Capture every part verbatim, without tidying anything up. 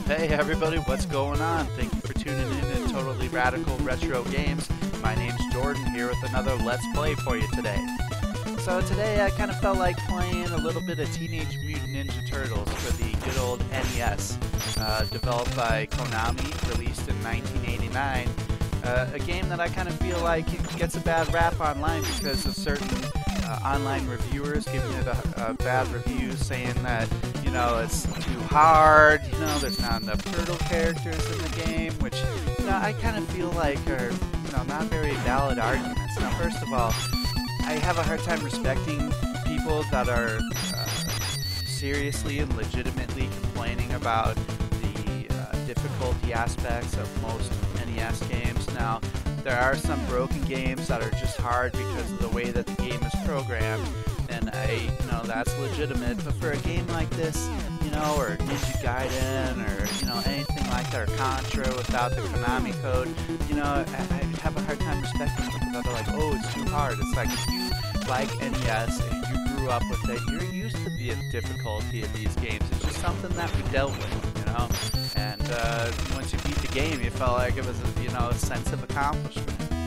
Hey everybody, what's going on? Thank you for tuning in to Totally Radical Retro Games. My name's Jordan here with another Let's Play for you today. So today I kind of felt like playing a little bit of Teenage Mutant Ninja Turtles for the good old N E S. Uh, developed by Konami, released in nineteen eighty-nine. Uh, a game that I kind of feel like it gets a bad rap online because of certain uh, online reviewers giving it a, a bad review, saying that, you know, it's too hard, you know, there's not enough turtle characters in the game, which, you know, I kind of feel like are, you know, not very valid arguments. Now, first of all, I have a hard time respecting people that are uh, seriously and legitimately complaining about the uh, difficulty aspects of most N E S games. Now, there are some broken games that are just hard because of the way that the game is programmed, and I, you know, that's legitimate. But for a game like this, you know, or Ninja Gaiden, or, you know, anything like that, or Contra without the Konami code, you know, I, I have a hard time respecting people that are like, oh, it's too hard. It's like, if you like N E S and you grew up with it, you're used to the difficulty of these games. It's just something that we dealt with, you know. And uh, once you beat the game, you felt like it was, a, you know, a sense of accomplishment.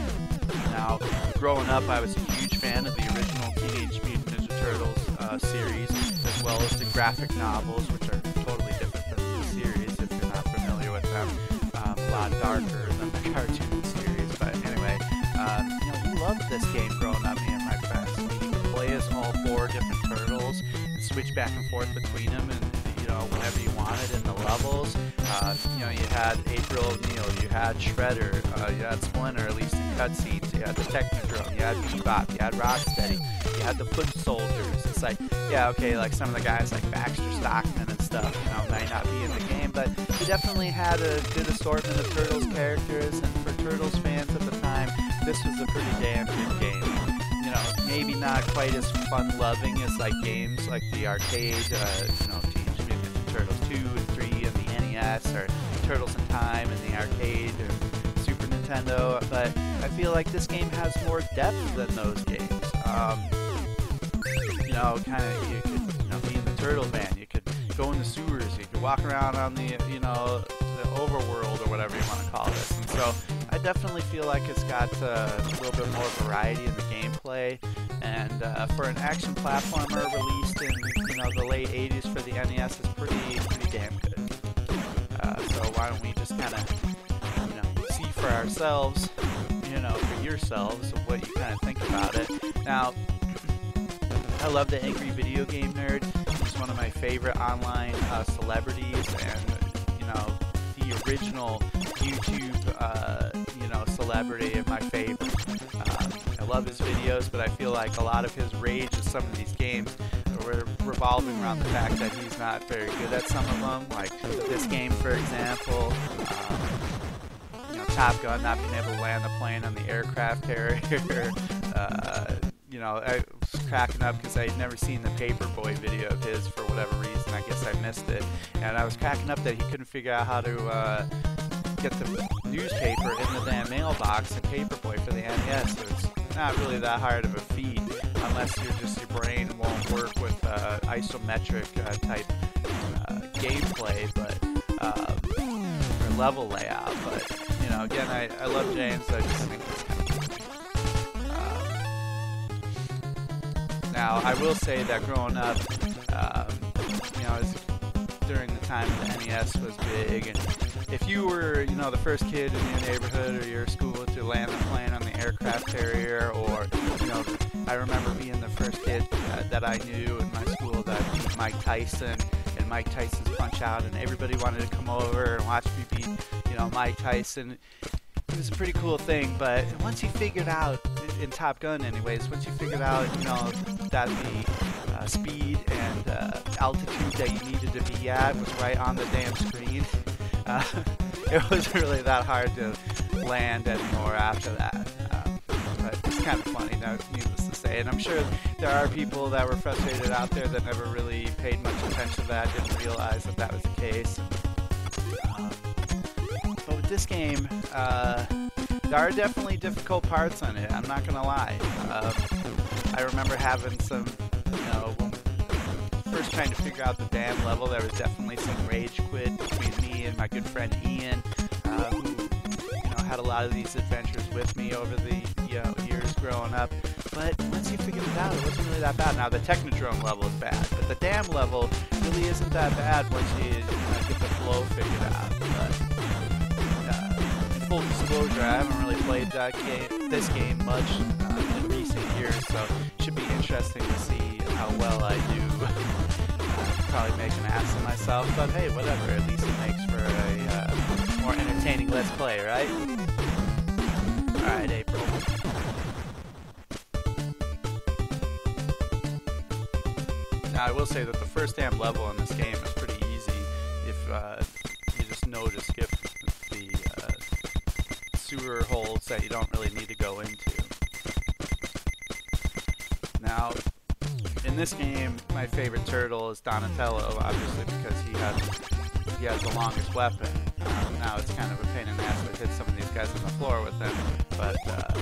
Now, growing up, I was a huge fan of the original Teenage Mutant Ninja Turtles uh, series, as well as the graphic novels, which are totally different than the series if you're not familiar with them. Um, a lot darker than the cartoon series, but anyway, um, you know, we loved this game growing up, me and my friends. I mean, you could play as all four different turtles and switch back and forth between them, and you know, whenever you wanted in the levels. Uh, you know, you had April O'Neil, you had Shredder, uh, you had Splinter, at least in cutscenes, you had the Technodrome, you had Bebop, you had Rocksteady, you had the Foot Soldiers. It's like, yeah, okay, like some of the guys like Baxter Stockman and stuff, you know, might not be in the game, but we definitely had a good assortment of Turtles characters, and for Turtles fans at the time, this was a pretty damn good game. You know, maybe not quite as fun-loving as like games like the arcade, uh, you know, Teenage Mutant Ninja Turtles two and three and the N E S, or Turtles in Time and the arcade and Super Nintendo, but I feel like this game has more depth than those games. Um, you know, kind of, you could, you know, be in the Turtle Van, you could go in the sewers, you could walk around on the, you know, the overworld or whatever you want to call this, and so I definitely feel like it's got uh, a little bit more variety in the gameplay, and uh, for an action platformer released in, you know, the late eighties for the N E S, is pretty, pretty damn good. Uh, so why don't we just kind of, you know, see for ourselves, you know, for yourselves, what you kind of think about it. Now, I love the Angry Video Game Nerd. He's one of my favorite online uh, celebrities, and, you know, the original YouTube, uh, you know, celebrity and my favorite. Uh, I love his videos, but I feel like a lot of his rage at some of these games were revolving around the fact that he's not very good at some of them, like this game, for example. Um, you know, Top Gun, not being able to land the plane on the aircraft carrier. uh, you know, I was cracking up because I'd never seen the Paperboy video of his for whatever reason. I guess I missed it, and I was cracking up that he couldn't figure out how to uh, get the newspaper in the damn mailbox in Paperboy for the N E S. So it's not really that hard of a feat, unless you're just, your brain won't work with uh, isometric uh, type uh, gameplay, but um, or level layout. But you know, again, I, I love James. I just think it's kind of Now, I will say that growing up, um, you know, as during the time the N E S was big, and if you were, you know, the first kid in your neighborhood or your school to land a plane on the aircraft carrier, or, you know, I remember being the first kid uh, that I knew in my school that beat Mike Tyson, and Mike Tyson's Punch-Out, and everybody wanted to come over and watch me beat, you know, Mike Tyson. It was a pretty cool thing, but once you figured out, in Top Gun anyways, once you figured out, you know, that the uh, speed and uh, altitude that you needed to be at was right on the damn screen, uh, it wasn't really that hard to land anymore after that. Um, but it's kind of funny, now, needless to say, and I'm sure there are people that were frustrated out there that never really paid much attention to that, didn't realize that that was the case. Um, but with this game, uh, there are definitely difficult parts on it, I'm not gonna lie. Um, I remember having some, you know, when first trying to figure out the damn level, there was definitely some rage quit between me and good friend Ian, uh, who you know had a lot of these adventures with me over the you know, years growing up. But once you figured it out, it wasn't really that bad. Now the Technodrome level is bad, but the dam level really isn't that bad once you, you know, get the flow figured out. But uh, full disclosure, I haven't really played that game, this game much uh, in recent years, so it should be interesting to see how well I do. uh, probably make an ass of myself, but hey, whatever. At least it makes for a uh, more entertaining Let's Play, right? All right, April. Now, I will say that the first damn level in this game is pretty easy if uh, you just know to skip the uh, sewer holes that you don't really need to go into. Now, in this game, my favorite turtle is Donatello, obviously because he has he has the longest weapon. Um, now it's kind of a pain in the ass to hit some of these guys on the floor with him, but uh,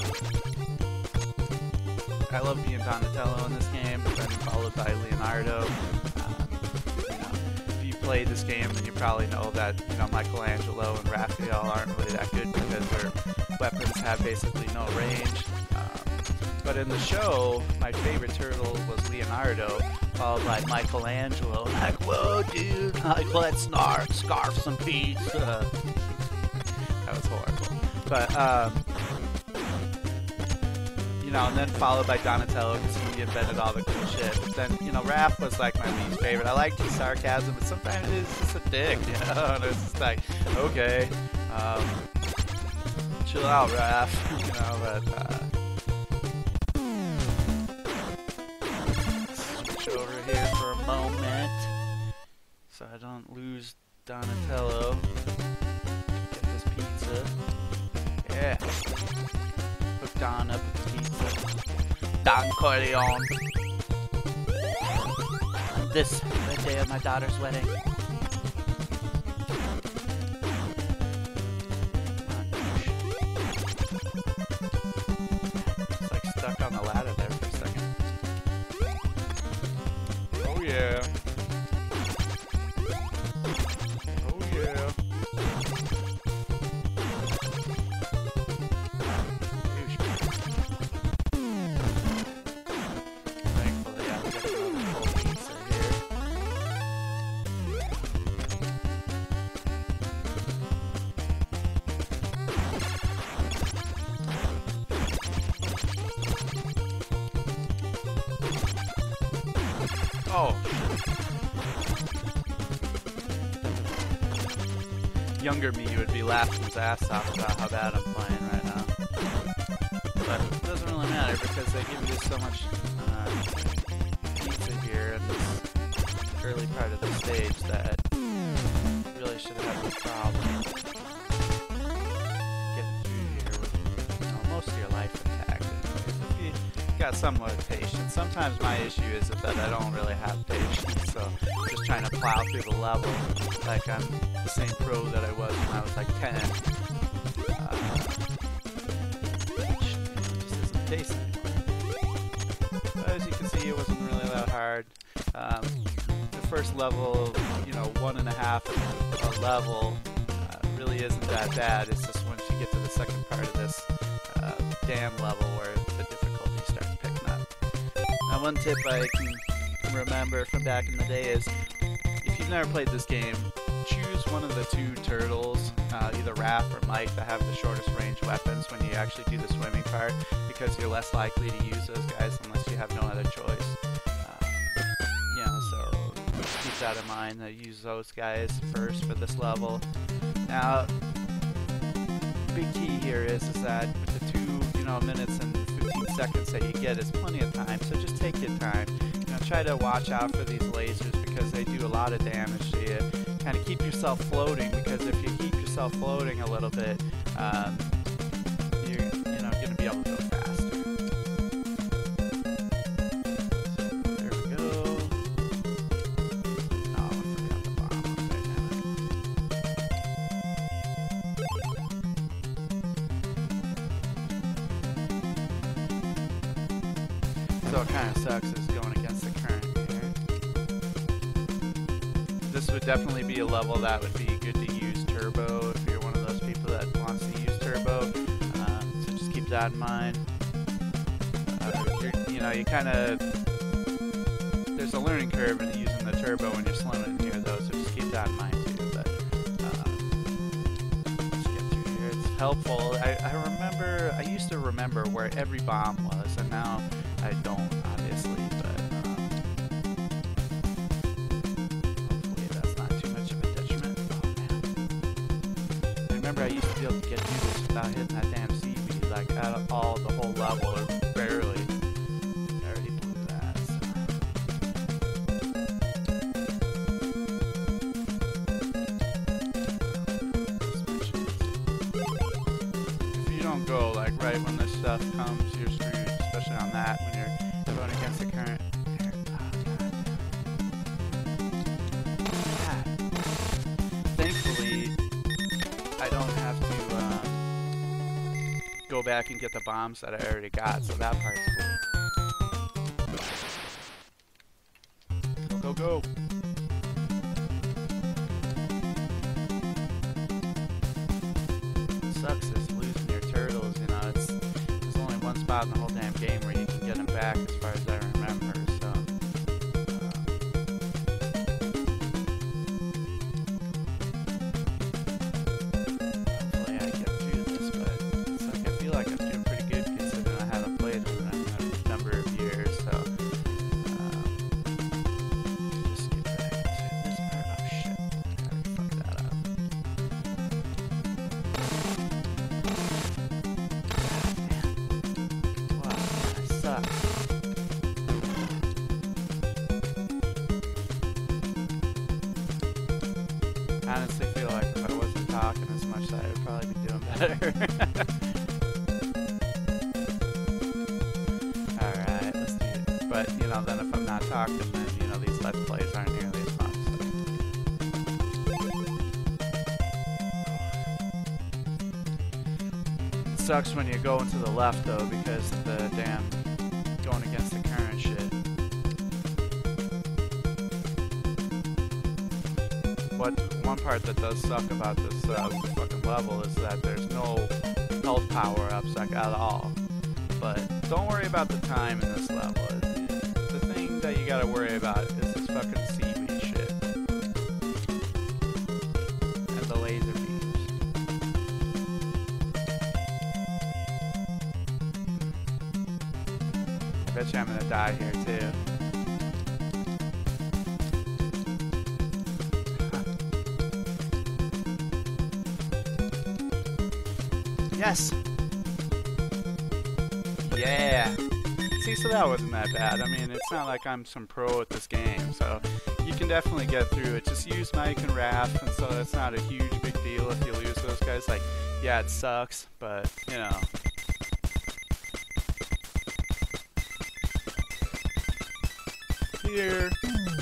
I love being Donatello in this game, then followed by Leonardo. Um, you know, if you played this game, then you probably know that you know Michelangelo and Raphael aren't really that good because their weapons have basically no range. Um, but in the show, my favorite turtle was Leonardo, followed by Michelangelo. Like, whoa, dude! Like, let's snarf, scarf some pizza. That was horrible. But um. You know, and then followed by Donatello because he invented all the cool shit. But then, you know, Raph was like my least favorite. I liked his sarcasm, but sometimes it's just a dick, you know? And it's just like, okay, um, chill out, Raph, you know, but, uh, switch over here for a moment so I don't lose Donatello. Get this pizza. Yeah. Hook Don up with the pizza. Don Corleone. On this, the day of my daughter's wedding. It's like stuck on the ladder there for a second. Oh yeah. Oh yeah. Oh, shit. Younger me would be laughing his ass off about how bad I'm playing right now. But it doesn't really matter because they give you so much uh, pizza here in this early part of the stage that you really should have no problem getting through here with you know, most of your life intact. If you got somewhat of patience. Sometimes my issue is that I don't really have patience, so I'm just trying to plow through the level like I'm the same pro that I was when I was like ten. Uh, which you know, just isn't the case anymore. But as you can see, it wasn't really that hard. Um, the first level, you know, one and a half of a level uh, really isn't that bad. It's just once you get to the second part of this uh, dam level where the difficulty starts picking up. Now, one tip I can remember from back in the day is, if you've never played this game, choose one of the two turtles, uh, either Raph or Mike, that have the shortest range weapons when you actually do the swimming part, because you're less likely to use those guys unless you have no other choice. Uh, you know, so keep that in mind, that use those guys first for this level. Now, big key here is, is that with the two, you know, minutes and fifteen seconds that you get is plenty of time, so just take your time. You know, try to watch out for these lasers because they do a lot of damage to you. Kind of keep yourself floating, because if you keep yourself floating a little bit, um, you're, you know, going to be able to go faster. There we go. Oh, I forgot the bomb. Okay, damn it. So it kind of sucks is going against the current here. This would definitely be a level that would be good to use turbo if you're one of those people that wants to use turbo. Um, so just keep that in mind. Uh, you're, you know, you kind of, there's a learning curve in using the turbo when you're slowing in here though, so just keep that in mind too. But um, let's get through here. It's helpful. I, I remember, I used to remember where every bomb was, and now I don't, obviously, but um, hopefully that's not too much of a detriment. Oh man. I remember I used to be able to get through this without hitting that damn C B, like at all, the whole level, or barely. I already blew that, so. If you don't go, like, right when this stuff comes, you're screwed, especially on that, when you're going against the current. God. Thankfully, I don't have to um, go back and get the bombs that I already got, so that part's cool. Go, go, go! Sucks is losing your turtles, you know, it's, there's only one spot in the whole damn game where you can get them back as far as I remember, so uh, hopefully I get through this, but it's like I feel like I'm doing pretty good considering I haven't played it in a number of years, so um, just skip back to this part. Oh shit, I already fucked that up. I honestly feel like if I wasn't talking as much, I would probably be doing better. Alright, let's do it. But, you know, then if I'm not talking, then, you know, these Let's Plays aren't nearly as fun, so. It sucks when you're going to the left, though, because of the damn going against the current shit. What one part that does suck about this uh, fucking level is that there's no health power-ups like at all. But don't worry about the time in this level. The thing that you gotta worry about is this fucking seaweed shit and the laser beams. I bet you I'm gonna die here too. Yes! Yeah! See, so that wasn't that bad. I mean, it's not like I'm some pro at this game, so you can definitely get through it. Just use Mike and Raph, and so it's not a huge big deal if you lose those guys. Like, yeah, it sucks, but, you know. Here.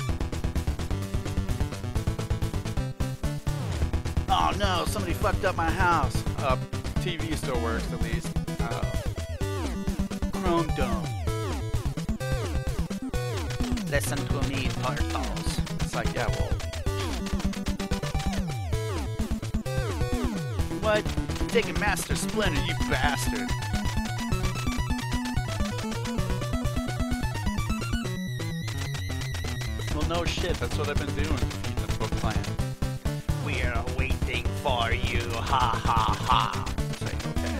Oh no, somebody fucked up my house. Uh, T V still works at least. Uh, Chrome Dome. Listen to me, turtles. It's like, yeah, well. What? Taking Master Splinter, you bastard. Well, no shit, that's what I've been doing to feed the Foot Clan. We're waiting for you, ha ha ha. It's like, okay.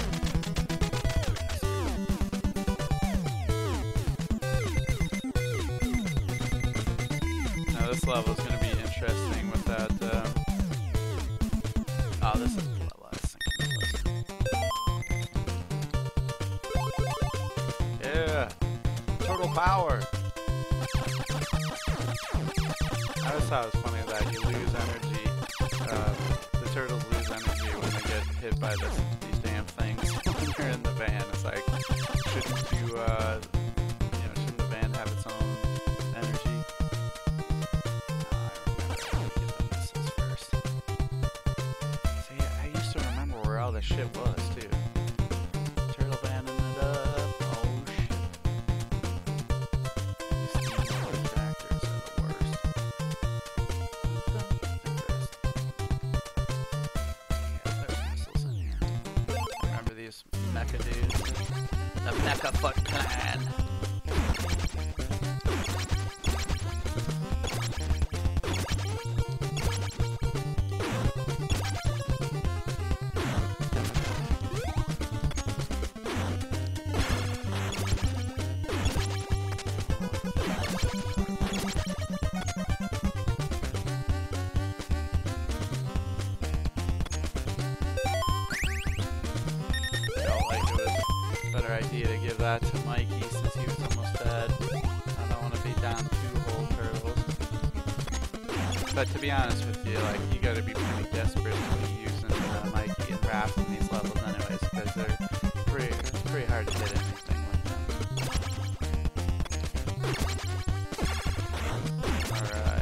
Now this level is going to be interesting with that, um... oh, this is the level I was thinking. Yeah! Total power! I always thought it was funny that you lose energy, uh, the turtles lose energy when they get hit by this, these damn things when you're in the van. It's like, shouldn't you, uh, you know, shouldn't the van have its own energy? Oh, I remember I had to get the missiles first. See, I used to remember where all this shit was, too. Turtle banding it up, oh shit. These steamroller tractors are the worst. mecha dudes. The Mecha Foot Clan. Idea to give that to Mikey since he was almost dead. I don't want to be down two whole turtles. But to be honest with you, like, you gotta be pretty desperate to be using uh, Mikey and Raph in these levels anyways, because they're pretty, it's pretty hard to hit anything with them. Alright.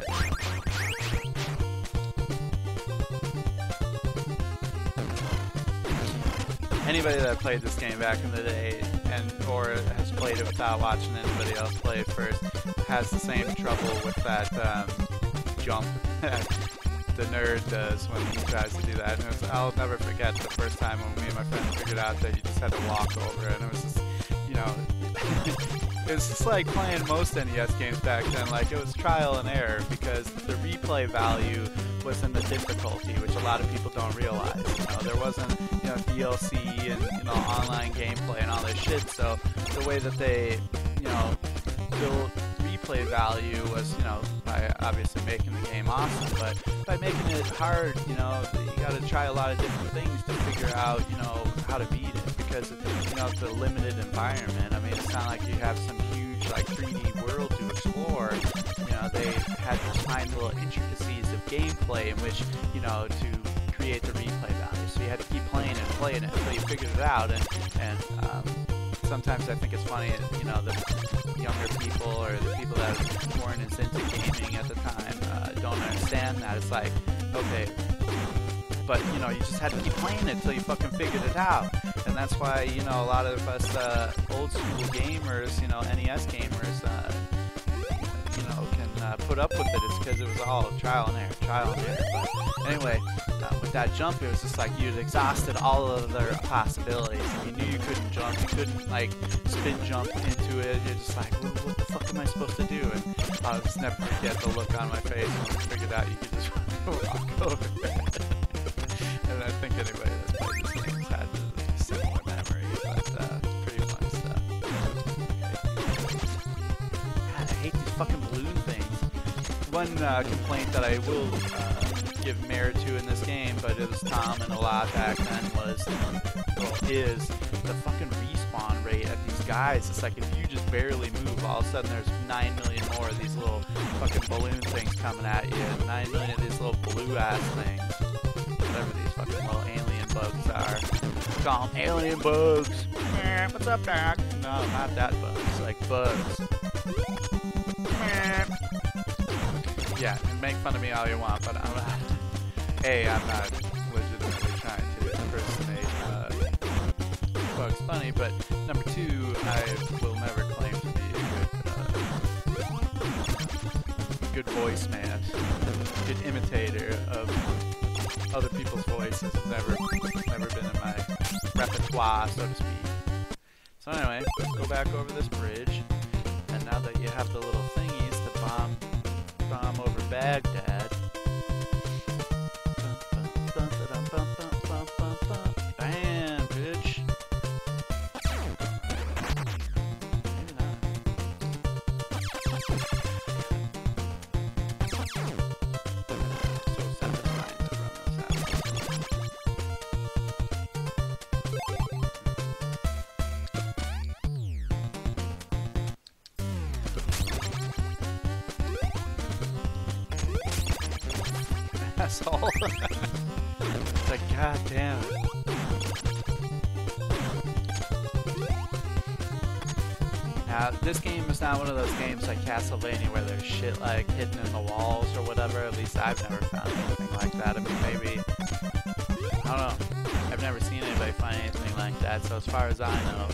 Anybody that played this game back in the day, and or has played it without watching anybody else play it first, has the same trouble with that um, jump that the nerd does when he tries to do that. And it was, I'll never forget the first time when me and my friend figured out that you just had to walk over it. And it was just, you know, it was just like playing most N E S games back then. Like, it was trial and error because the replay value was in the difficulty, which a lot of people don't realize. You know, there wasn't, you know, D L C and, you know, online gameplay and all this shit. So the way that they, you know, built replay value was, you know, by obviously making the game awesome, but by making it hard, you know, you got to try a lot of different things to figure out, you know, how to beat it, because, you know, it's a limited environment. I mean, it's not like you have some huge, like, three D world to explore. You know, they had to find little intricacies of gameplay in which, you know, to create the replay value. So you had to keep playing and playing it until you figured it out. And, and um, sometimes I think it's funny, you know, the younger people or the people that weren't as into gaming at the time uh, don't understand that. It's like, okay, but, you know, you just had to keep playing it until you fucking figured it out. And that's why, you know, a lot of us uh, old school gamers, you know, N E S gamers, uh, you know, can uh, put up with it. It's because it was all trial and error, trial and error. But anyway, uh, with that jump, it was just like you'd exhausted all of their possibilities. You knew you couldn't jump, you couldn't, like, spin jump into it. You're just like, what, what the fuck am I supposed to do? And I'll just never forget the look on my face when I figured out you could just walk over it. And I think anybody that's played this game has had a similar memory, but uh, pretty fun stuff. Okay. God, I hate these fucking balloon things. One uh, complaint that I will uh, give merit to in this game, but it was Tom and a lot back then, was, well, is the fucking respawn rate of these guys. It's like if you just barely move, all of a sudden there's nine million more of these little fucking balloon things coming at you, and nine million of these little blue-ass things. Whatever these fucking little alien bugs are. Call them alien bugs. Eh, what's up, Doc? No, not that bugs. Like bugs. Eh. Yeah, make fun of me all you want, but I'm not. A, I'm not legitimately trying to impersonate uh, Bugs Bunny, but number two, I will never claim to be a good, uh, good voice man, good imitator of other people's voices. Has never, never been in my repertoire, so to speak. So anyway, let's go back over this bridge, and now that you have the little thingies to bomb, bomb over Baghdad. Bam, bitch. Maybe not. So satisfying to run those out. Asshole. It's like, god damn it. Now, this game is not one of those games like Castlevania where there's shit like hidden in the walls or whatever. At least I've never found anything like that. I mean, maybe, I don't know. I've never seen anybody find anything like that, so as far as I know.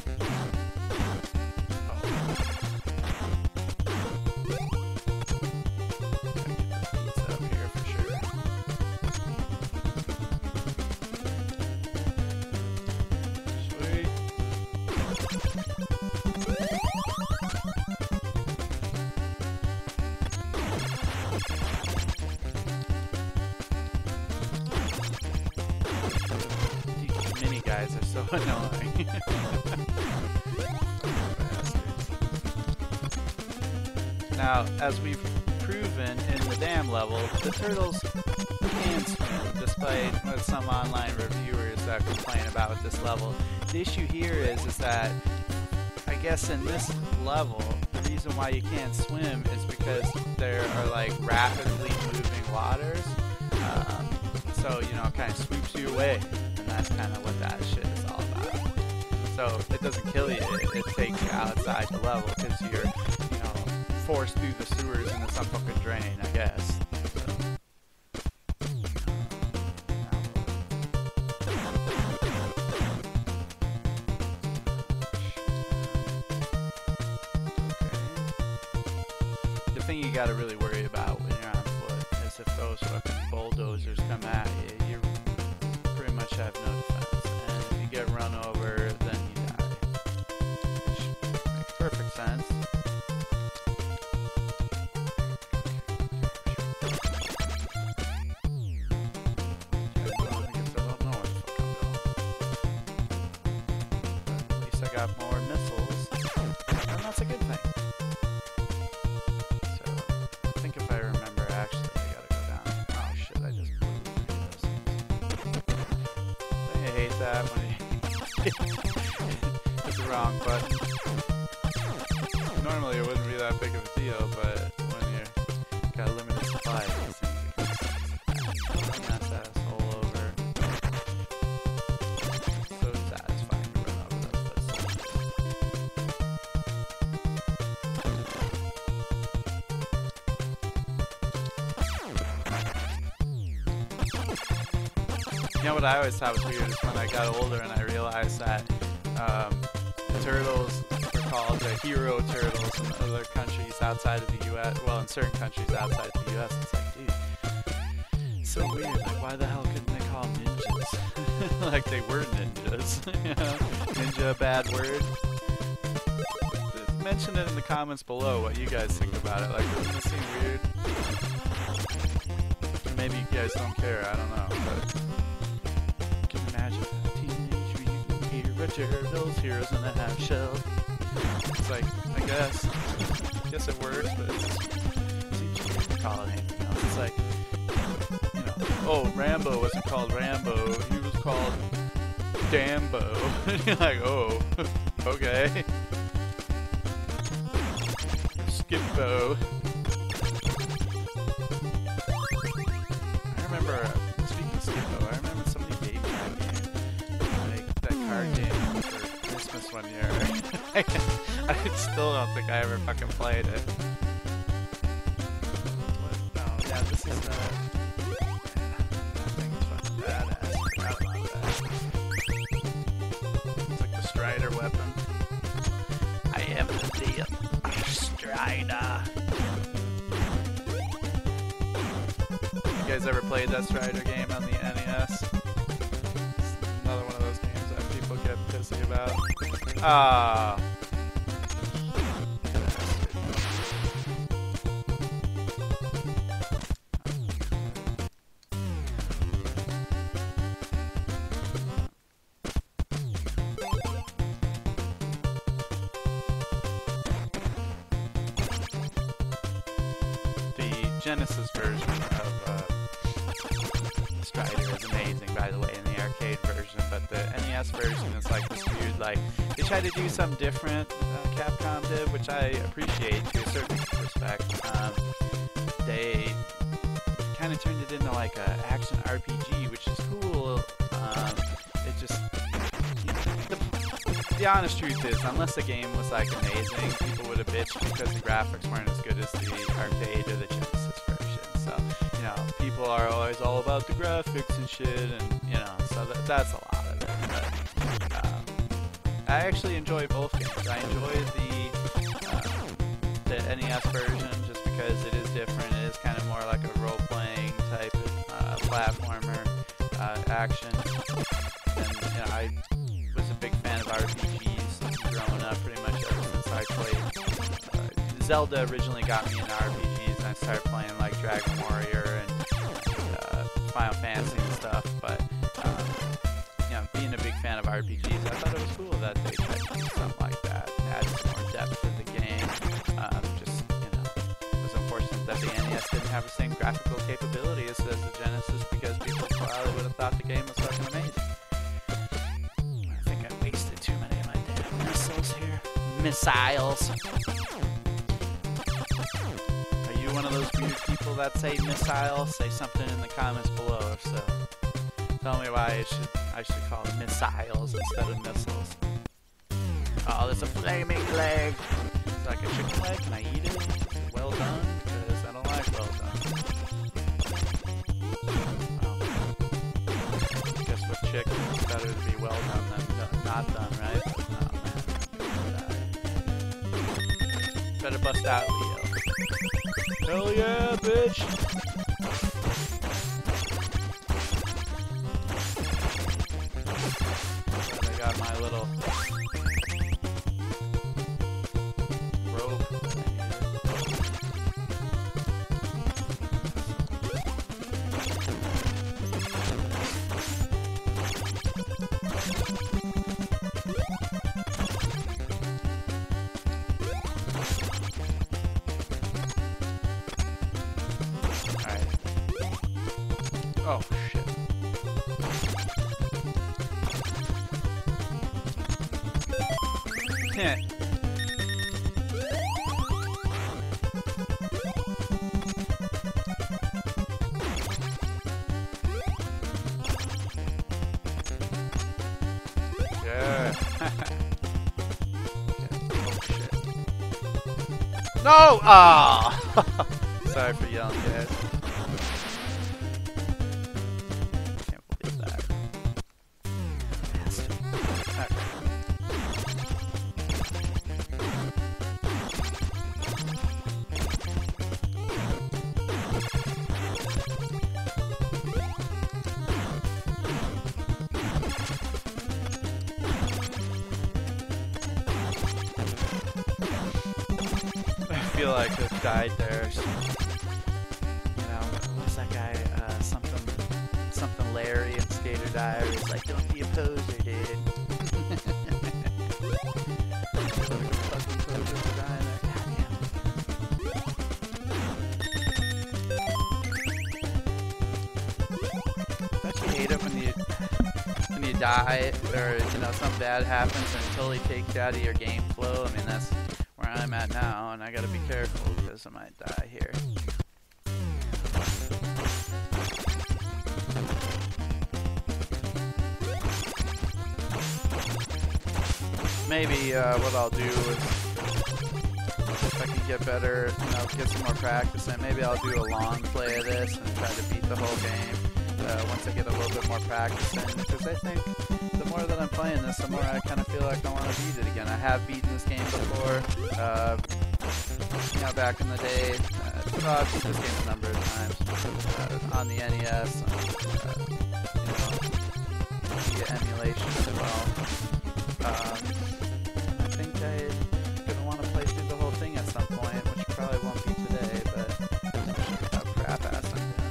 guys are so annoying. Now, as we've proven in the dam level, the turtles can swim, despite what some online reviewers uh, complain about with this level. The issue here is, is that, I guess in this level, the reason why you can't swim is because there are like rapidly moving waters. Um, so, you know, it kind of sweeps you away, and that's kind of what that shit is all about. So, it doesn't kill you, it, it takes you outside the level, because you're, you know, forced through the sewers into some fucking drain, I guess. The thing you gotta really worry about when you're on foot is if those fucking bulldozers come at you, you pretty much have no defense. And if you get run over, then you die. Which makes perfect sense. Got more missiles, and that's a good thing. So, I think if I remember, actually, I gotta go down. Oh shit, I just blew through those things. I hate that when you hit the wrong button. Normally it wouldn't be that big of a deal, but when you got a limited supply, these things become mess ass all over. So satisfying to run over those footsteps. You know what I always thought was weird is when I got older and I realized that um, the turtles were called the hero turtles in other countries outside of the U S. Well, in certain countries outside of the U S, it's like, dude, it's so weird. Like, why the hell couldn't they call them ninjas? Like they were ninjas. You know? Ninja, a bad word. Mention it in the comments below what you guys think about it. Like, doesn't it seem weird? Or maybe you guys don't care. I don't know. But you can imagine a teenage mutant hero turtles, heroes in a half shell. It's like, I guess, I guess it works, but it's seems weird to call it anything else. It's like, you know, oh, Rambo wasn't called Rambo. He was called Dambo. You're like, oh, okay. Skippo. I remember, speaking of Skippo, I remember somebody gave me that game, like that card game for Christmas one year. I still don't think I ever fucking played it. What? No, yeah, this is, uh, I think it's fucking badass. I forgot about that. It's like the Strider weapon. I am the Strider. You guys ever played that Strider game on the N E S? It's another one of those games that people get pissy about. Ah. Genesis version of uh, Strider is amazing, by the way, in the arcade version, but the N E S version is like this weird, like, they tried to do something different, uh, Capcom did, which I appreciate to a certain respect. Um, they kind of turned it into like an action R P G, which is cool. Um, it just, the, the honest truth is, unless the game was like amazing, people would have bitched because the graphics weren't as good as the arcade or the Genesis. You know, people are always all about the graphics and shit, and you know, so that, that's a lot of it. But um, I actually enjoy both games. I enjoy the uh, the N E S version just because it is different. It is kind of more like a role-playing type of uh, platformer uh, action. And you know, I was a big fan of R P Gs growing up, pretty much ever since I played. Uh, Zelda originally got me into R P Gs, and I started playing like Dragon Warrior and uh, Final Fantasy and stuff. But um, you know, being a big fan of R P Gs. I thought it was cool that they tried to do something like that, add some more depth to the game. Um, just, you know, it was unfortunate that the N E S didn't have the same graphical capability as the Genesis, because people probably would have thought the game was fucking amazing. I think I wasted too many of my damn missiles here. Missiles. Are you one of those weird people that say missile? Say something in the comments below if so. Tell me why I should I should call them missiles instead of missiles. Oh, there's a flaming leg. It's like a chicken leg. Can I eat it? Is it well done? Because I don't like well done. Oh. Guess with chicken, it's better to be well done than no, not done, right? Oh man. Better bust out, Leo. Hell yeah, bitch! I got my little rope. Alright. Oh, shit. Heh. Yeah. Oh, shit. No! Ah! Sorry for yelling, guys. Can't believe that. Bastard. Okay. I feel like I've died there. So, you know, what's that guy? Uh, something, something Larry in Skater Diaries. Like, don't be a poser, dude. Don't you hate it when you when you die, or you know something bad happens and it totally takes you out of your game flow? I mean, that's where I'm at now, and I gotta be careful because I might die here. Maybe uh, what I'll do is, if I can get better, you know, get some more practice, and maybe I'll do a long play of this and try to beat the whole game uh, once I get a little bit more practice in. Because I think the more that I'm playing this, the more I kind of feel like I want to beat it again. I have beaten this game before, uh, you know, back in the day. Uh, well, I've beaten this game a number of times uh, on the N E S. And, uh, you know, via emulation as well. Um, I think I'm gonna want to play through the whole thing at some point, which probably won't be today, but how crap ass I'm doing.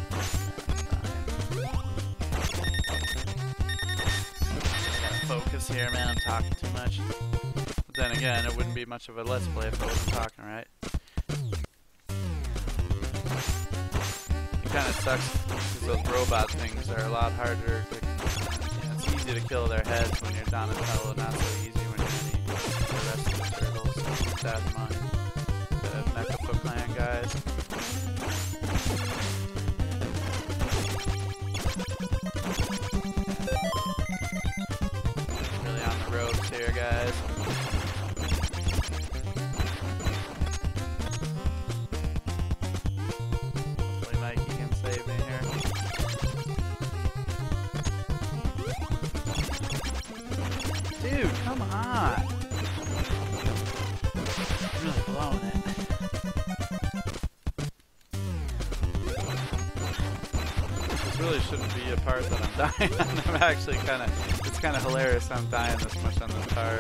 Gotta focus here, man. I'm talking too much. But then again, it wouldn't be much of a let's play if I wasn't talking, right? It kind of sucks because those robot things are a lot harder to. It's easy to kill their heads when you're Donatello, not so easy when you're any the rest of the turtles. So keep that in mind. The Mecha Foot Clan guys. Really on the ropes here, guys. Hopefully Mikey can save me here. Dude, come on! I'm really blowing it. This really shouldn't be a part that I'm dying on. I'm actually kind of, it's kind of hilarious I'm dying this much on this part.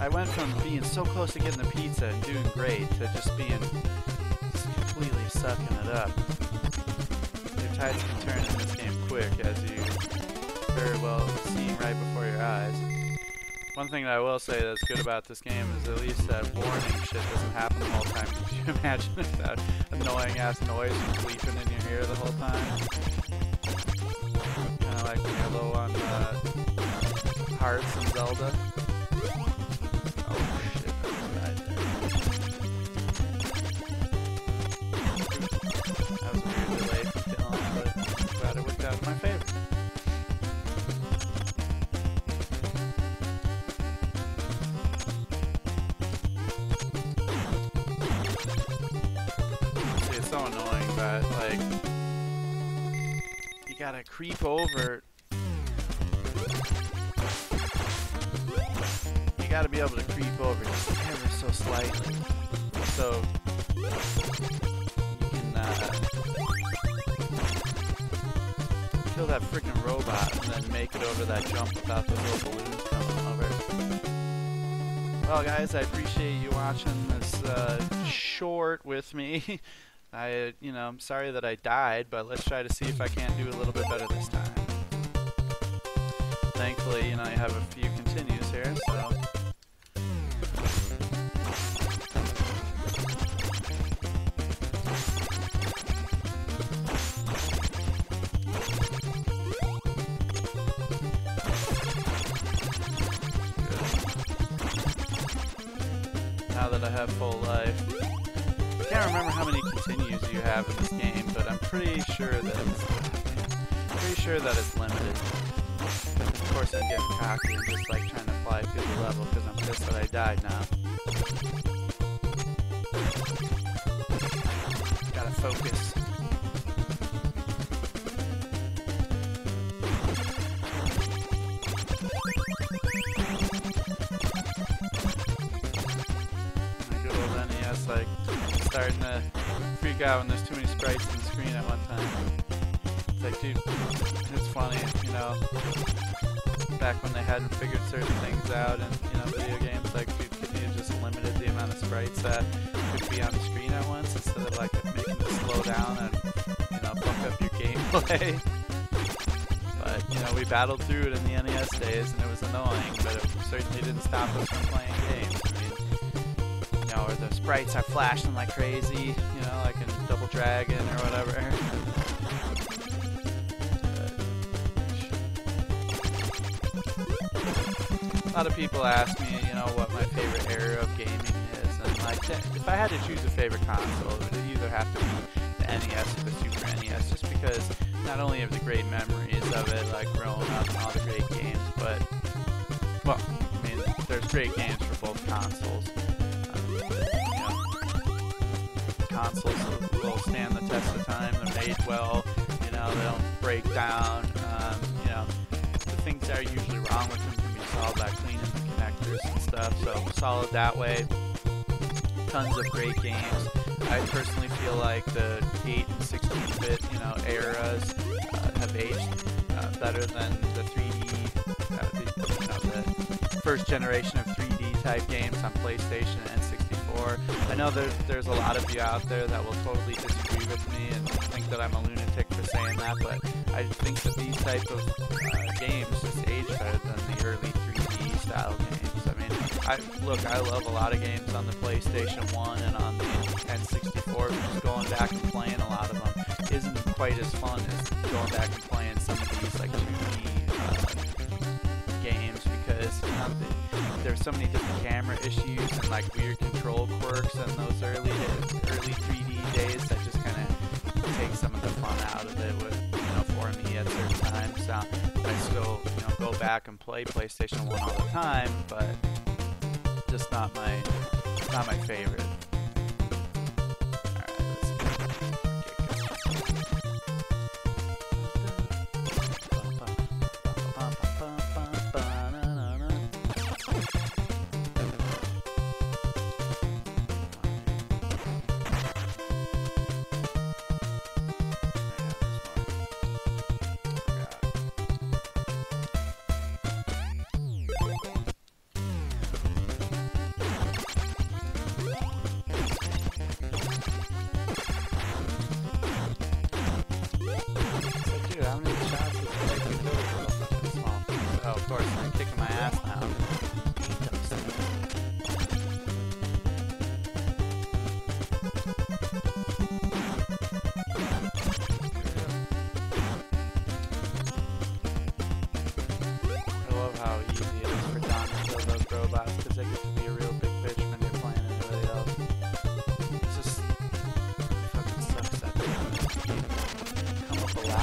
I went from being so close to getting the pizza and doing great to just being just completely sucking it up. Your tides can turn in this game quick, as you very well see right before your eyes. One thing that I will say that's good about this game is at least that warning shit doesn't happen the whole time. Could you imagine if that annoying ass noise was bleeping in your ear the whole time? Kinda like when you're low on uh, hearts in Zelda. Oh shit, that's right there. That was a weird delay from killing, but I'm glad it worked out in my favor. Annoying, but like you gotta creep over. You gotta be able to creep over just ever so slightly, so you can uh, kill that freaking robot and then make it over that jump without those little balloons coming over. Well, guys, I appreciate you watching this uh, short with me. I, you know, I'm sorry that I died, but let's try to see if I can't do a little bit better this time. Thankfully, you know, I have a few continues here, so. Now that I have full life. I can't remember how many continues you have in this game, but I'm pretty sure that it's pretty sure that it's limited. Of course, I'm getting cocky and just like trying to fly through the level because I'm pissed that I died now. Gotta focus. My good old N E S, like. Starting to freak out when there's too many sprites on the screen at one time. It's like, dude, it's funny, you know, back when they hadn't figured certain things out in, you know, video games, like, dude, could you just limited the amount of sprites that could be on the screen at once instead of, like, making it slow down and, you know, bump up your gameplay? But, you know, we battled through it in the N E S days, and it was annoying, but it certainly didn't stop us from playing games. Or the sprites are flashing like crazy, you know, like in Double Dragon or whatever. A lot of people ask me, you know, what my favorite era of gaming is, and like, if I had to choose a favorite console, it would either have to be the N E S or the Super N E S, just because not only of the great memories of it, like growing up and all the great games, but, well, I mean, there's great games for both consoles. Consoles will stand the test of time. They're made well, you know, they don't break down. Um, you know, the things that are usually wrong with them can be solved by cleaning the connectors and stuff. So solid that way. Tons of great games. I personally feel like the eight and sixteen bit, you know, eras uh, have aged uh, better than the three D, uh, the, you know, the first generation of three D type games on PlayStation and N sixty-four. I know there's, there's a lot of you out there that will totally disagree with me and think that I'm a lunatic for saying that, but I think that these type of uh, games just age better than the early three D style games. I mean, I, look, I love a lot of games on the PlayStation one and on the N sixty-four, but just going back and playing a lot of them isn't quite as fun as going back and playing some of these like two D uh, games, because you know, the, there's so many different camera issues and like weird control quirks in those early early three D days that just kind of take some of the fun out of it with, you know, for me at certain times. So I still, you know, go back and play PlayStation one all the time, but just not my not my favorite. Alright, let's get, get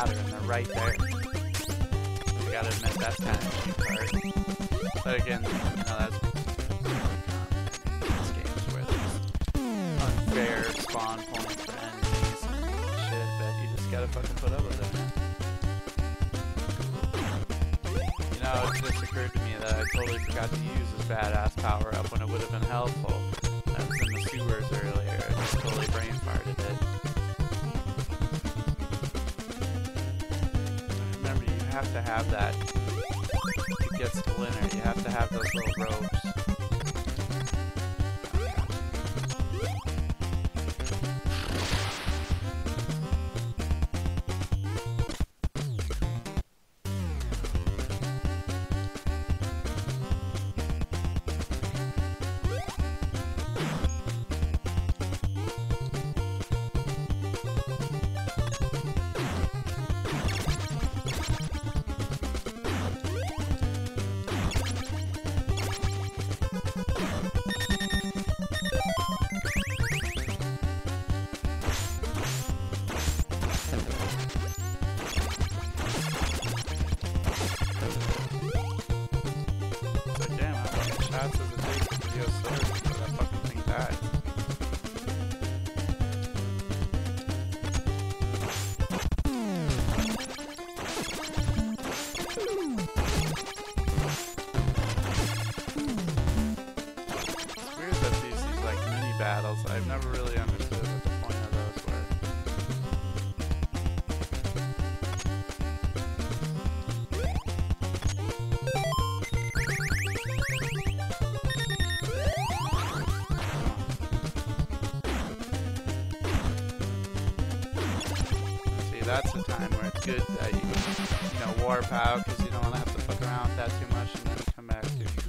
matter, and they're right there. I gotta admit, that's kind of the cheap part. But again, you know, that's these games where there's unfair spawn points for enemies and shit, but you just gotta fucking put up with it, man. You know, it just occurred to me that I totally forgot to use this badass power up when it would have been helpful. I was in the sewers earlier, I just totally brain farted it. Remember, you have to have that to get Splinter. You have to have those little ropes. I've never really understood what the point of those were. See, that's the time where it's good that you, you know, warp out, because you don't want to have to fuck around with that too much and then come back to it.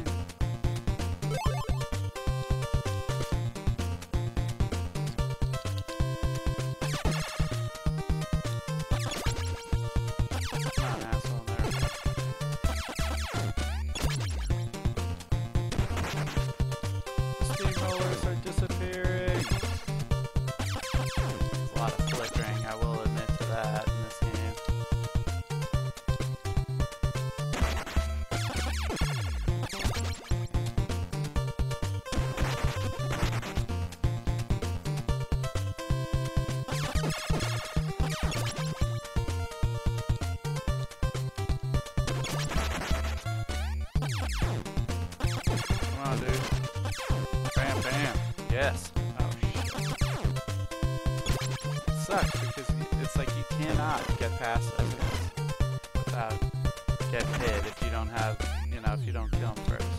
Yes. Oh shit. It sucks because it's like you cannot get past enemies without get hit if you don't have, you know, if you don't kill them first.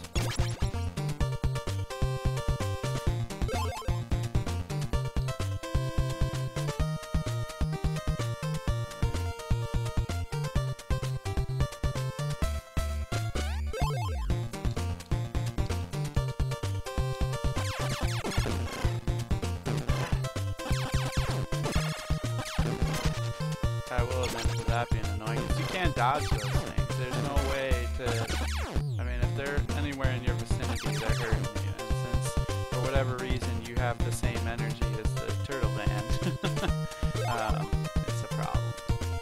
I will admit to that being annoying, because you can't dodge those things. There's no way to... I mean, if they're anywhere in your vicinity, they're hurting you. And since, for whatever reason, you have the same energy as the turtle band, um, it's a problem.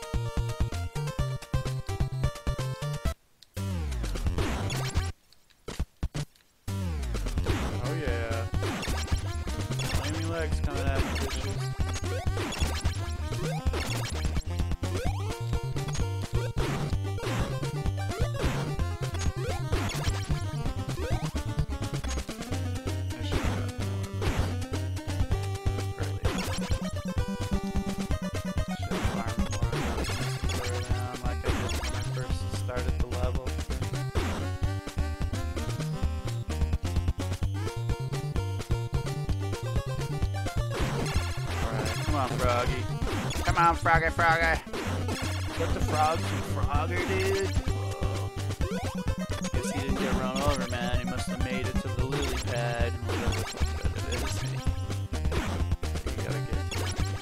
Oh yeah. Flaming legs coming at you, bitches. Come on, Froggy. Come on, Froggy, Froggy. Get the frogs and Frogger, dude. Whoa. Guess he didn't get run over, man. He must have made it to the lily pad. Whatever the fuck that it is. You gotta get to it.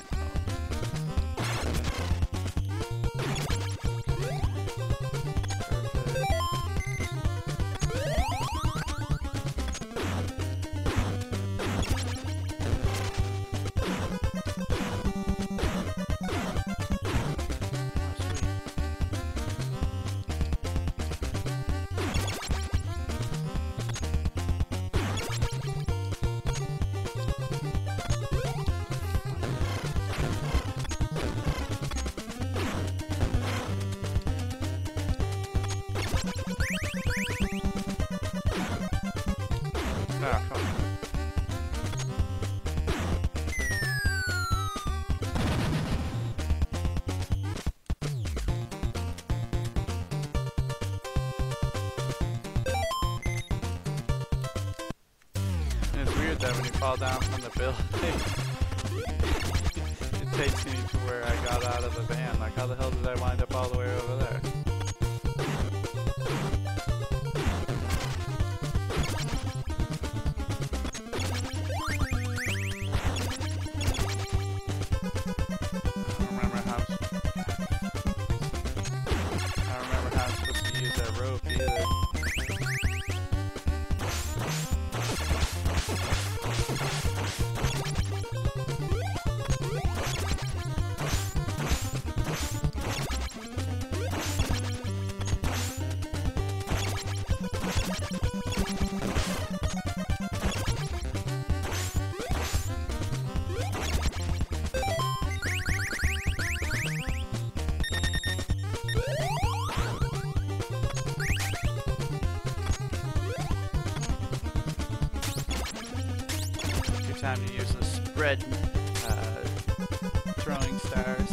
that when you fall down from the building, it takes you to where I got out of the van. Like, how the hell did I wind up all the way over there? Time to use the spread uh, throwing stars.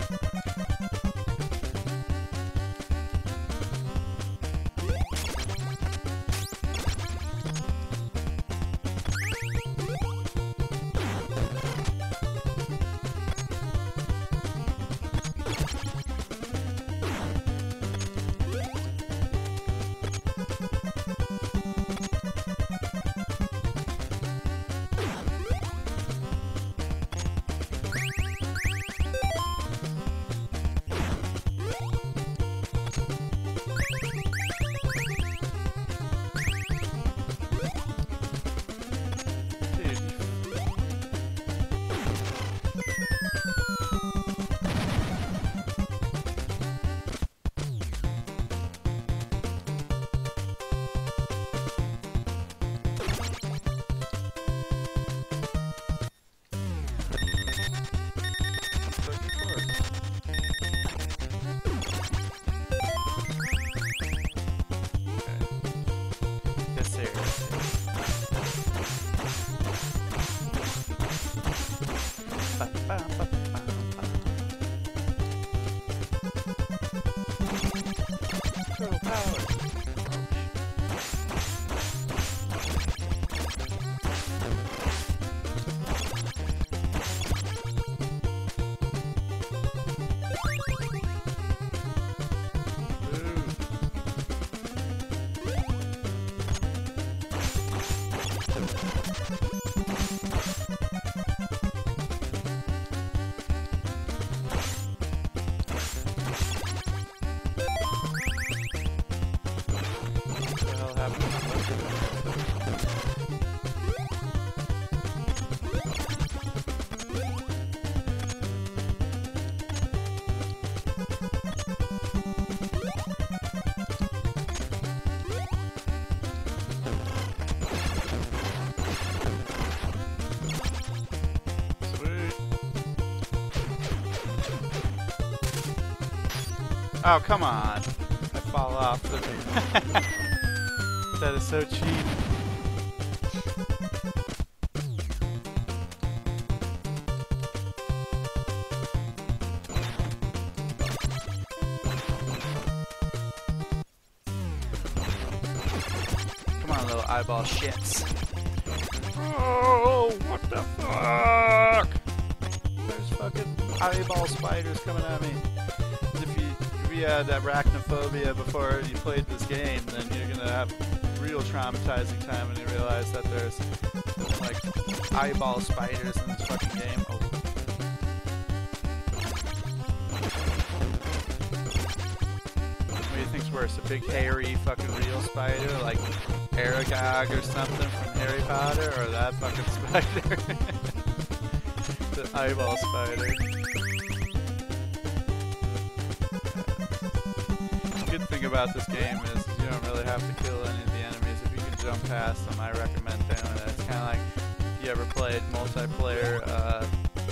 Oh, come on. I fall off. That is so cheap. Come on, little eyeball shits. Oh, what the fuck? There's fucking eyeball spiders coming at me. If you if you had arachnophobia before you played this game, then you're gonna have real traumatizing time when you realize that there's like eyeball spiders in this fucking game. Oh. What do you think's worse, a big hairy fucking real spider like Aragog or something from Harry Potter, or that fucking spider? The eyeball spider. The good thing about this game is you don't really have to kill any of the enemies. If you can jump past them, I recommend doing it. It's kind of like if you ever played multiplayer uh,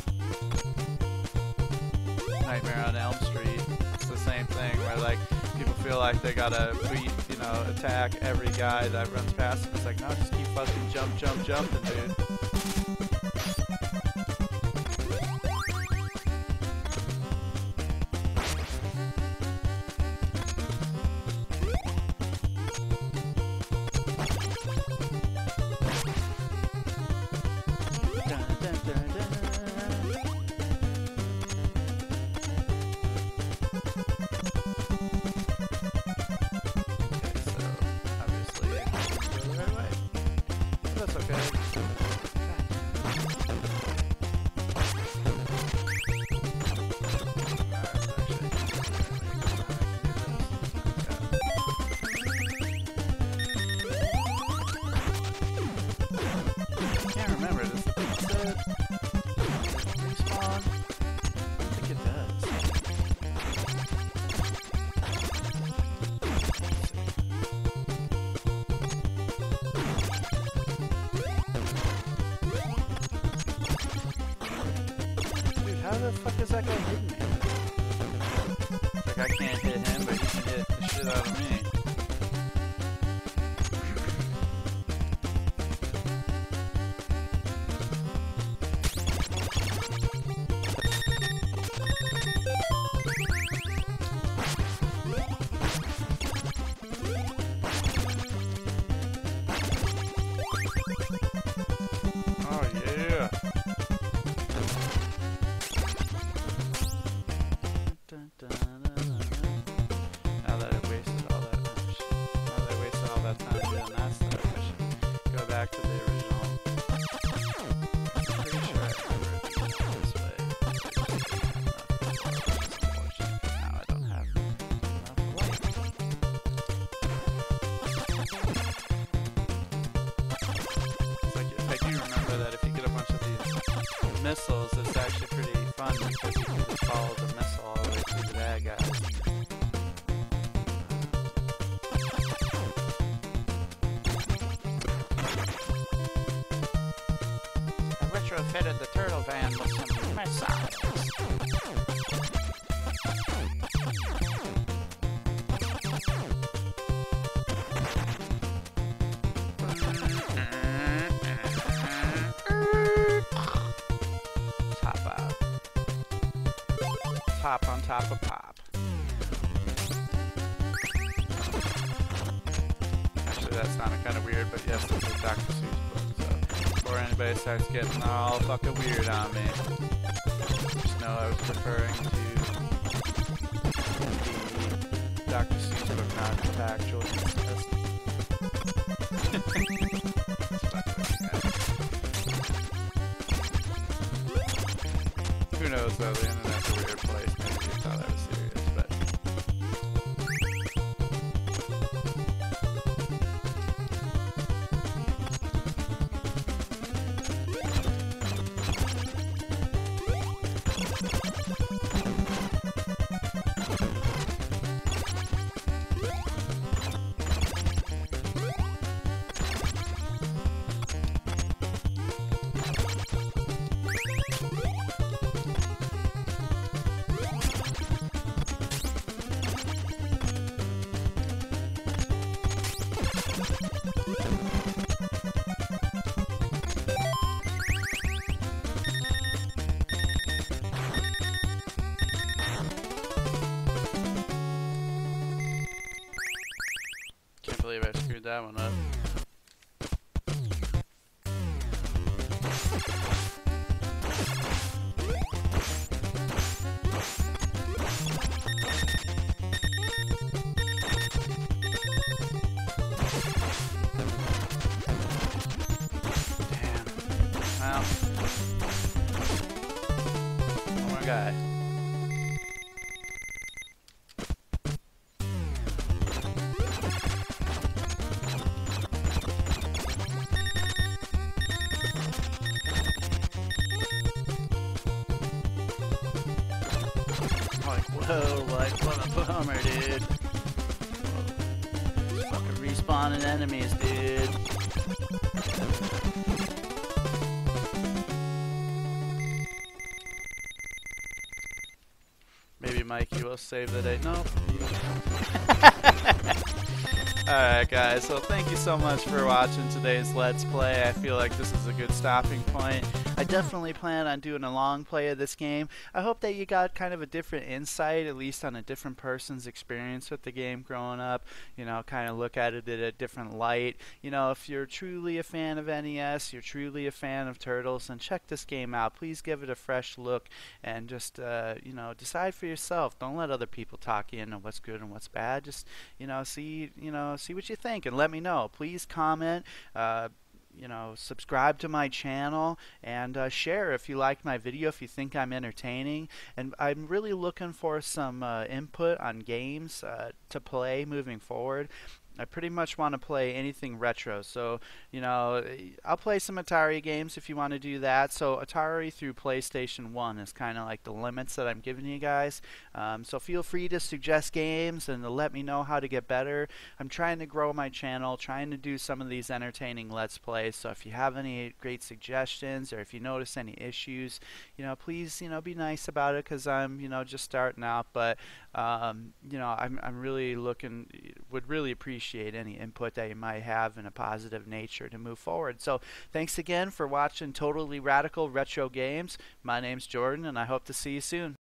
Nightmare on Elm Street. It's the same thing where like people feel like they gotta beat, you know, attack every guy that runs past them. It's like, no, just keep fucking jump, jump, jumping, dude. How the fuck is that guy hitting me? Like, I can't hit him, but he can hit the shit out of me. Now that I wasted all that, now that I wasted all that time doing that stuff, I should go back to the original. I'm pretty sure I remember it being this way. Unfortunately, now I don't have enough light. It's like, if I do remember that if you get a bunch of these missiles, it's actually pretty fun because you can just follow the missile all the way through the bad guys. I retrofitted the turtle van with some missiles. Top out. Pop on top of pop. Actually, that sounded kind of weird, but yes, it's a Doctor Seuss book, so before anybody starts getting all fucking weird on me, just know I was referring to the Doctor Seuss book, not the actual incest. Who knows though, the internet's a weird place, maybe you thought I was serious, but... Can't believe I screwed that one up. Damn. Well. One more guy. Whoa, like, what a bummer, dude. Whoa. Fucking respawning enemies, dude. Maybe Mikey will save the day. Nope. Alright guys, so thank you so much for watching today's Let's Play. I feel like this is a good stopping point. I definitely plan on doing a long play of this game. I hope that you got kind of a different insight, at least on a different person's experience with the game growing up. You know, kind of look at it in a different light. You know, if you're truly a fan of N E S, you're truly a fan of Turtles, then check this game out. Please give it a fresh look and just, uh, you know, decide for yourself. Don't let other people talk you into what's good and what's bad. Just, you know, see, you know, see what you think and let me know. Please comment. Uh, you know, subscribe to my channel and uh, share if you liked my video, if you think I'm entertaining. And I'm really looking for some uh, input on games uh, to play moving forward. I pretty much want to play anything retro. So, you know, I'll play some Atari games if you want to do that. So Atari through PlayStation one is kind of like the limits that I'm giving you guys. Um, so feel free to suggest games and to let me know how to get better. I'm trying to grow my channel, trying to do some of these entertaining Let's Plays. So if you have any great suggestions or if you notice any issues, you know, please, you know, be nice about it because I'm, you know, just starting out. But, um, you know, I'm, I'm really looking, would really appreciate any input that you might have in a positive nature to move forward. So thanks again for watching Totally Radical Retro Games. My name's Jordan, and I hope to see you soon.